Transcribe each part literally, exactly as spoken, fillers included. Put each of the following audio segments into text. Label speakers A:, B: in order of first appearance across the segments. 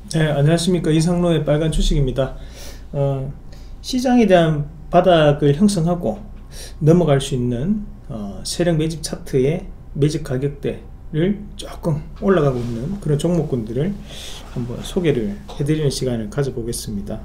A: 네, 안녕하십니까. 이상로의 빨간 주식입니다. 어, 시장에 대한 바닥을 형성하고 넘어갈 수 있는 어, 세력 매집 차트의 매집 가격대를 조금 올라가고 있는 그런 종목군들을 한번 소개를 해드리는 시간을 가져보겠습니다.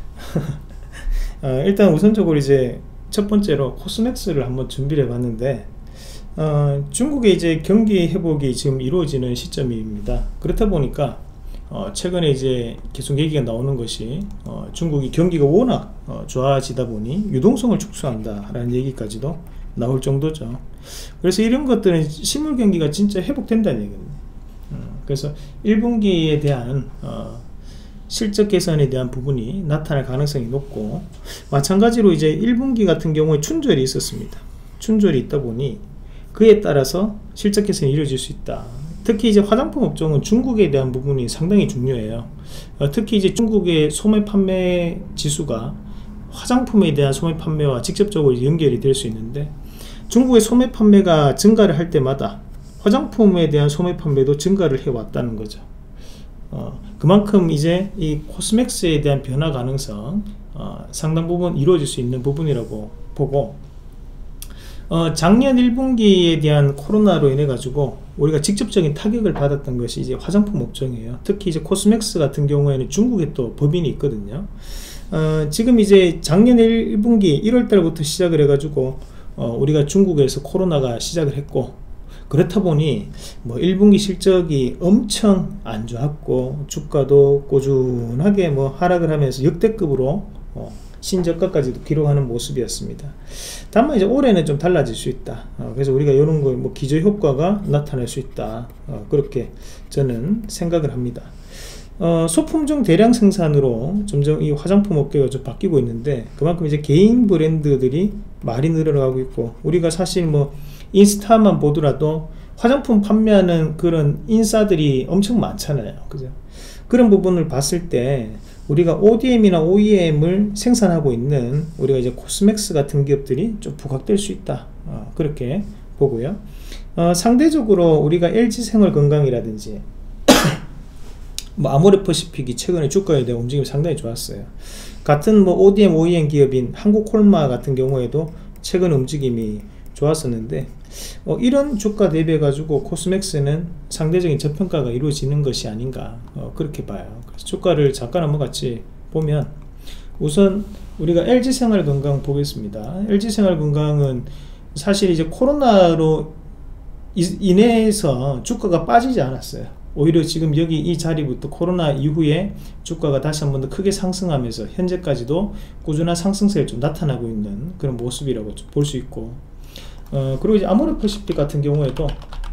A: 어, 일단 우선적으로 이제 첫 번째로 코스맥스를 한번 준비를 해봤는데, 어, 중국의 이제 경기 회복이 지금 이루어지는 시점입니다. 그렇다 보니까 어, 최근에 이제 계속 얘기가 나오는 것이 어, 중국이 경기가 워낙 어, 좋아지다 보니 유동성을 축소한다 라는 얘기까지도 나올 정도죠. 그래서 이런 것들은 실물 경기가 진짜 회복된다는 얘기거든요. 어, 그래서 일 분기에 대한 어, 실적 개선에 대한 부분이 나타날 가능성이 높고, 마찬가지로 이제 일 분기 같은 경우에 춘절이 있었습니다. 춘절이 있다 보니 그에 따라서 실적 개선이 이루어질 수 있다. 특히 이제 화장품 업종은 중국에 대한 부분이 상당히 중요해요. 어, 특히 이제 중국의 소매 판매 지수가 화장품에 대한 소매 판매와 직접적으로 연결이 될 수 있는데, 중국의 소매 판매가 증가를 할 때마다 화장품에 대한 소매 판매도 증가를 해왔다는 거죠. 어, 그만큼 이제 이 코스맥스에 대한 변화 가능성 어, 상당 부분 이루어질 수 있는 부분이라고 보고, 어, 작년 일 분기에 대한 코로나로 인해 가지고 우리가 직접적인 타격을 받았던 것이 이제 화장품 업종이에요. 특히 이제 코스맥스 같은 경우에는 중국에 또 법인이 있거든요. 어, 지금 이제 작년 일 분기 일월 달부터 시작을 해가지고 어, 우리가 중국에서 코로나가 시작을 했고, 그렇다 보니 뭐 일 분기 실적이 엄청 안 좋았고 주가도 꾸준하게 뭐 하락을 하면서 역대급으로 어, 신저가까지도 기록하는 모습이었습니다. 다만 이제 올해는 좀 달라질 수 있다. 어, 그래서 우리가 이런 거 뭐 기저효과가 나타날 수 있다. 어, 그렇게 저는 생각을 합니다. 어, 소품종 대량 생산으로 점점 이 화장품 업계가 좀 바뀌고 있는데, 그만큼 이제 개인 브랜드들이 많이 늘어나고 있고, 우리가 사실 뭐 인스타만 보더라도 화장품 판매하는 그런 인싸들이 엄청 많잖아요. 그죠? 그런 부분을 봤을 때 우리가 오디엠이나 오이엠을 생산하고 있는 우리가 이제 코스맥스 같은 기업들이 좀 부각될 수 있다. 어, 그렇게 보고요. 어, 상대적으로 우리가 엘지생활건강이라든지 뭐 아모레퍼시픽이 최근에 주가에 대한 움직임이 상당히 좋았어요. 같은 뭐 오디엠, 오이엠 기업인 한국콜마 같은 경우에도 최근 움직임이 좋았었는데, 어, 이런 주가 대비해 가지고 코스맥스는 상대적인 저평가가 이루어지는 것이 아닌가, 어, 그렇게 봐요. 그래서 주가를 잠깐 한번 같이 보면, 우선 우리가 엘지생활건강 보겠습니다. 엘지생활건강은 사실 이제 코로나로 인해서 주가가 빠지지 않았어요. 오히려 지금 여기 이 자리부터 코로나 이후에 주가가 다시 한 번 더 크게 상승하면서 현재까지도 꾸준한 상승세를 좀 나타나고 있는 그런 모습이라고 볼 수 있고, 어, 그리고 이제 아모레퍼시픽 같은 경우에도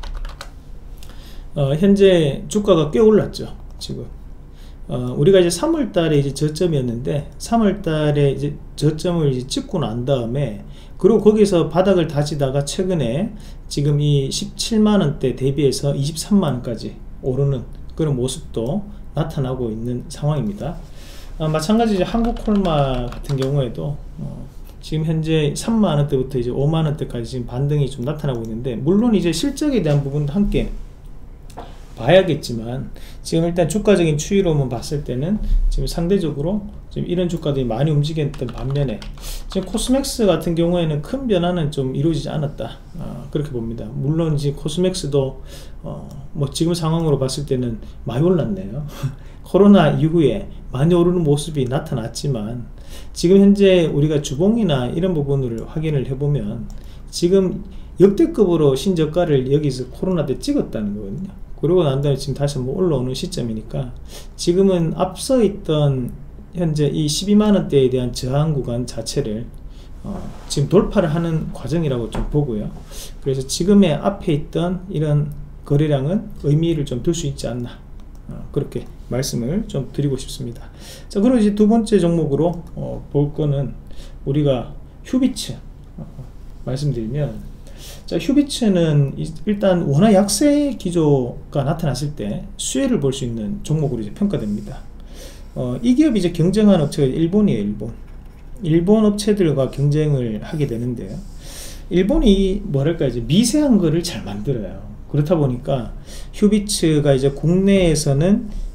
A: 어, 현재 주가가 꽤 올랐죠. 지금 어, 우리가 이제 삼월 달에 이제 저점이었는데, 삼월 달에 이제 저점을 이제 찍고 난 다음에, 그리고 거기서 바닥을 다지다가 최근에 지금 이 십칠만 원대 대비해서 이십삼만 원까지 오르는 그런 모습도 나타나고 있는 상황입니다. 어, 마찬가지로 한국콜마 같은 경우에도 어, 지금 현재 삼만 원대부터 이제 오만 원대까지 지금 반등이 좀 나타나고 있는데, 물론 이제 실적에 대한 부분도 함께 봐야겠지만, 지금 일단 주가적인 추이로만 봤을 때는 지금 상대적으로 지금 이런 주가들이 많이 움직였던 반면에, 지금 코스맥스 같은 경우에는 큰 변화는 좀 이루어지지 않았다. 어, 그렇게 봅니다. 물론 지금 코스맥스도 어, 뭐 지금 상황으로 봤을 때는 많이 올랐네요. 코로나 이후에 많이 오르는 모습이 나타났지만, 지금 현재 우리가 주봉이나 이런 부분을 확인을 해보면 지금 역대급으로 신저가를 여기서 코로나 때 찍었다는 거거든요. 그러고 난 다음에 지금 다시 한번 올라오는 시점이니까, 지금은 앞서 있던 현재 이 십이만 원대에 대한 저항 구간 자체를 어, 지금 돌파를 하는 과정이라고 좀 보고요. 그래서 지금의 앞에 있던 이런 거래량은 의미를 좀 둘 수 있지 않나, 어, 그렇게 말씀을 좀 드리고 싶습니다. 자, 그리고 이제 두 번째 종목으로 어, 볼 거는 우리가 휴비츠 어, 말씀드리면, 자, 휴비츠는 일단 워낙 약세 기조가 나타났을 때 수혜를 볼 수 있는 종목으로 이제 평가됩니다. 어, 이 기업이 이제 경쟁하는 업체가 일본이에요. 일본 일본 업체들과 경쟁을 하게 되는데요, 일본이 뭐랄까 이제 미세한 거를 잘 만들어요. 그렇다 보니까 휴비츠가 이제 국내에서는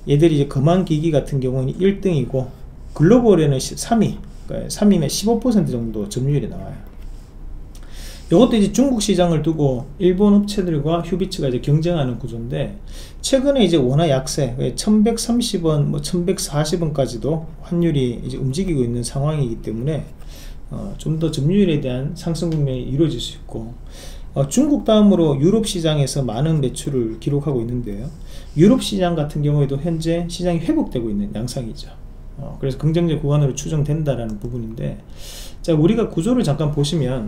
A: 얘들이 이제 거만기기 같은 경우는 일 등이고 글로벌에는 삼 위, 그러니까 삼 위면 십오 퍼센트 정도 점유율이 나와요. 이것도 이제 중국 시장을 두고 일본 업체들과 휴비츠가 이제 경쟁하는 구조인데, 최근에 이제 원화 약세, 천백삼십 원, 뭐 천백사십 원까지도 환율이 이제 움직이고 있는 상황이기 때문에 어, 좀 더 점유율에 대한 상승 국면이 이루어질 수 있고, 어, 중국 다음으로 유럽 시장에서 많은 매출을 기록하고 있는데요. 유럽 시장 같은 경우에도 현재 시장이 회복되고 있는 양상이죠. 어, 그래서 긍정적 구간으로 추정된다라는 부분인데, 자, 우리가 구조를 잠깐 보시면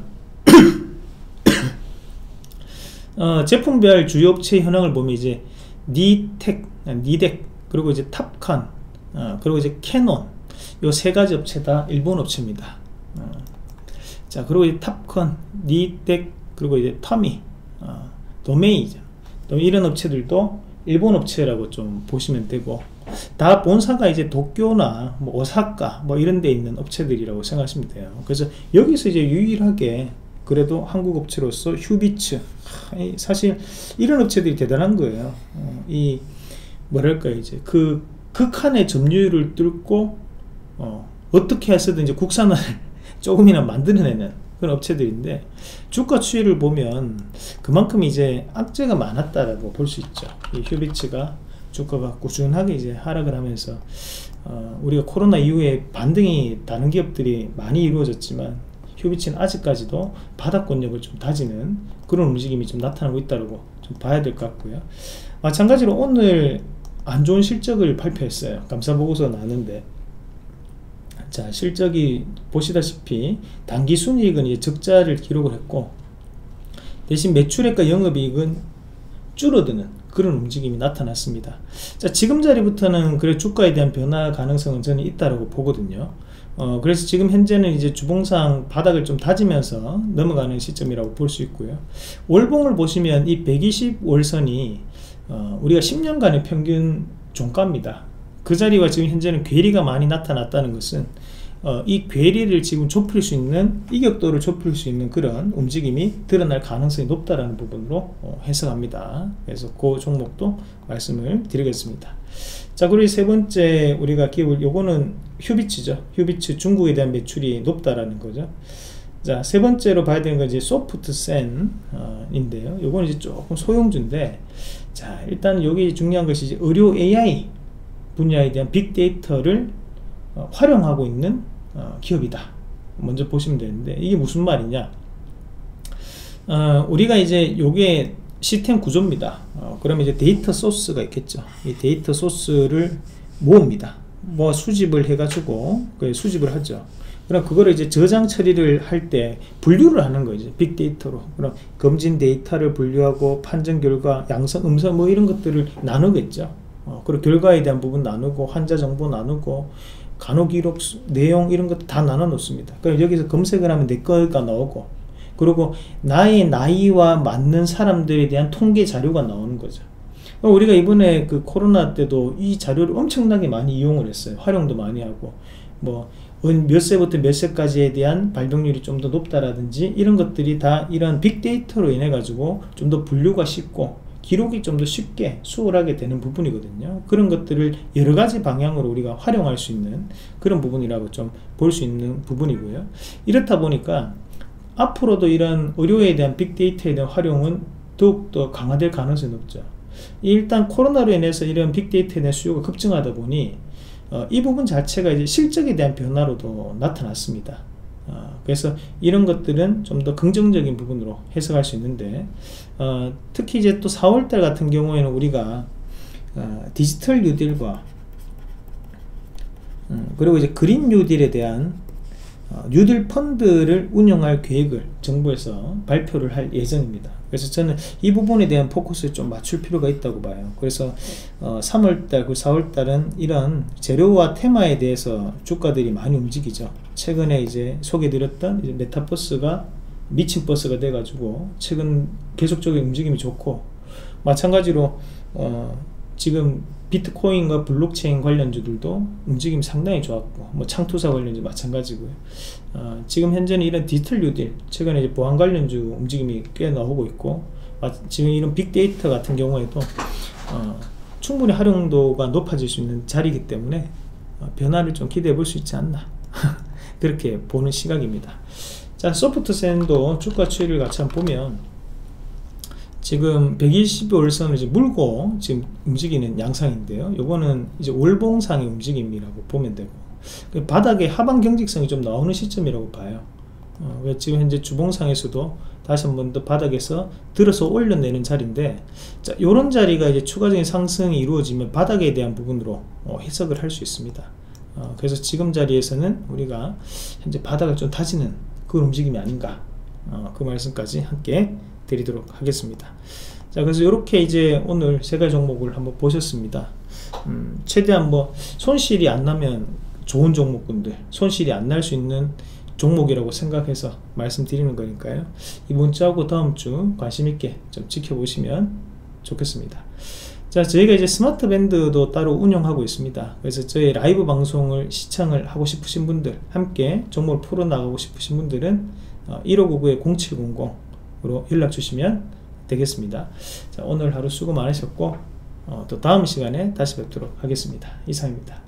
A: 어, 제품별 주요 업체 현황을 보면 이제 니텍, 니덱, 그리고 이제 탑칸, 어, 그리고 이제 캐논, 요 세 가지 업체 다 일본 업체입니다. 어, 자, 그리고 이제 탑컨, 니덱, 그리고 이제 터미, 어, 도메이죠. 또 이런 업체들도 일본 업체라고 좀 보시면 되고, 다 본사가 이제 도쿄나 뭐 오사카 뭐 이런 데 있는 업체들이라고 생각하시면 돼요. 그래서 여기서 이제 유일하게 그래도 한국 업체로서 휴비츠, 사실 이런 업체들이 대단한 거예요. 어, 이 뭐랄까 이제 그 극한의 점유율을 뚫고 어, 어떻게 해서든지 국산화를 조금이나 만들어내는 그런 업체들인데, 주가 추이를 보면 그만큼 이제 악재가 많았다라고 볼 수 있죠. 이 휴비츠가 주가가 꾸준하게 이제 하락을 하면서 어, 우리가 코로나 이후에 반등이 다른 기업들이 많이 이루어졌지만, 휴비츠는 아직까지도 바닥권력을 좀 다지는 그런 움직임이 좀 나타나고 있다고 좀 봐야 될 것 같고요. 마찬가지로 오늘 안 좋은 실적을 발표했어요. 감사보고서 나왔는데, 자, 실적이 보시다시피 당기순이익은 이제 적자를 기록을 했고, 대신 매출액과 영업이익은 줄어드는 그런 움직임이 나타났습니다. 자, 지금 자리부터는 그래 주가에 대한 변화 가능성은 저는 있다고 보거든요. 어, 그래서 지금 현재는 이제 주봉상 바닥을 좀 다지면서 넘어가는 시점이라고 볼 수 있고요. 월봉을 보시면 이 백이십 월선이 어, 우리가 십 년간의 평균 종가입니다. 그 자리와 지금 현재는 괴리가 많이 나타났다는 것은 어, 이 괴리를 지금 좁힐 수 있는, 이격도를 좁힐 수 있는 그런 움직임이 드러날 가능성이 높다라는 부분으로 어, 해석합니다. 그래서 그 종목도 말씀을 드리겠습니다. 자, 그리고 세 번째 우리가 기업을, 요거는 휴비츠죠. 휴비츠 중국에 대한 매출이 높다라는 거죠. 자, 세 번째로 봐야 되는 건 이제 소프트센 어, 인데요. 요거는 이제 조금 소형주인데, 자, 일단 여기 중요한 것이 이제 의료 에이아이 분야에 대한 빅데이터를 어, 활용하고 있는 어, 기업이다. 먼저 보시면 되는데, 이게 무슨 말이냐? 어, 우리가 이제 요게 시스템 구조입니다. 어, 그러면 이제 데이터 소스가 있겠죠. 이 데이터 소스를 모읍니다. 뭐 수집을 해가지고 그 수집을 하죠. 그럼 그거를 이제 저장 처리를 할 때 분류를 하는 거죠. 빅데이터로. 그럼 검진 데이터를 분류하고 판정 결과, 양성, 음성 뭐 이런 것들을 나누겠죠. 어, 그리고 결과에 대한 부분 나누고, 환자 정보 나누고, 간호 기록 내용 이런 것도 다 나눠 놓습니다. 그럼 여기서 검색을 하면 내 거가 나오고, 그리고 나의 나이와 맞는 사람들에 대한 통계 자료가 나오는 거죠. 우리가 이번에 그 코로나 때도 이 자료를 엄청나게 많이 이용을 했어요. 활용도 많이 하고, 뭐 몇 세부터 몇 세까지에 대한 발병률이 좀 더 높다라든지 이런 것들이 다 이런 빅데이터로 인해 가지고 좀 더 분류가 쉽고 기록이 좀 더 쉽게 수월하게 되는 부분이거든요. 그런 것들을 여러 가지 방향으로 우리가 활용할 수 있는 그런 부분이라고 좀 볼 수 있는 부분이고요. 이렇다 보니까 앞으로도 이런 의료에 대한 빅데이터에 대한 활용은 더욱더 강화될 가능성이 높죠. 일단 코로나로 인해서 이런 빅데이터에 대한 수요가 급증하다 보니 어, 이 부분 자체가 이제 실적에 대한 변화로도 나타났습니다. 어, 그래서 이런 것들은 좀 더 긍정적인 부분으로 해석할 수 있는데, 어, 특히 이제 또 사월달 같은 경우에는 우리가 어, 디지털 뉴딜과 음, 그리고 이제 그린 뉴딜에 대한 어, 뉴딜 펀드를 운영할 계획을 정부에서 발표를 할 예정입니다. 그래서 저는 이 부분에 대한 포커스를 좀 맞출 필요가 있다고 봐요. 그래서 어, 삼월달, 그 사월달은 이런 재료와 테마에 대해서 주가들이 많이 움직이죠. 최근에 이제 소개드렸던 이제 메타버스가 미친 버스가 돼가지고 최근 계속적인 움직임이 좋고, 마찬가지로 어, 지금 비트코인과 블록체인 관련주들도 움직임이 상당히 좋았고, 뭐 창투사 관련주 마찬가지고요. 어, 지금 현재는 이런 디지털 뉴딜, 최근에 이제 보안 관련주 움직임이 꽤 나오고 있고, 아, 지금 이런 빅데이터 같은 경우에도 어, 충분히 활용도가 높아질 수 있는 자리이기 때문에 어, 변화를 좀 기대해 볼 수 있지 않나 그렇게 보는 시각입니다. 자, 소프트샌도 주가 추이를 같이 한번 보면 지금 백이십오 일선을 이제 물고 지금 움직이는 양상인데요. 요거는 이제 월봉상의 움직임이라고 보면 되고, 바닥에 하방 경직성이 좀 나오는 시점이라고 봐요. 어, 지금 현재 주봉상에서도 다시 한 번 더 바닥에서 들어서 올려내는 자리인데, 자, 요런 자리가 이제 추가적인 상승이 이루어지면 바닥에 대한 부분으로 어, 해석을 할 수 있습니다. 어, 그래서 지금 자리에서는 우리가 현재 바닥을 좀 다지는 그런 움직임이 아닌가, 어, 그 말씀까지 함께 드리도록 하겠습니다. 자, 그래서 이렇게 이제 오늘 세 가지 종목을 한번 보셨습니다. 음, 최대한 뭐 손실이 안 나면 좋은 종목군들, 손실이 안 날 수 있는 종목이라고 생각해서 말씀드리는 거니까요. 이번 주하고 다음 주 관심 있게 좀 지켜보시면 좋겠습니다. 자, 저희가 이제 스마트 밴드도 따로 운영하고 있습니다. 그래서 저희 라이브 방송을 시청을 하고 싶으신 분들, 함께 종목을 풀어나가고 싶으신 분들은 일오구구 공칠공공으로 연락 주시면 되겠습니다. 자, 오늘 하루 수고 많으셨고 어, 또 다음 시간에 다시 뵙도록 하겠습니다. 이상입니다.